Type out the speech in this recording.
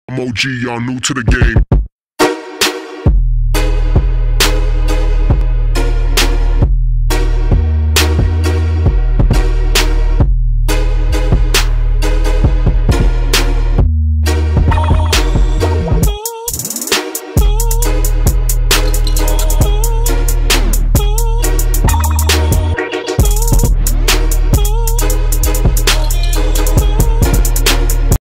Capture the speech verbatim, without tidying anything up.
I'm O G, y'all new to the game.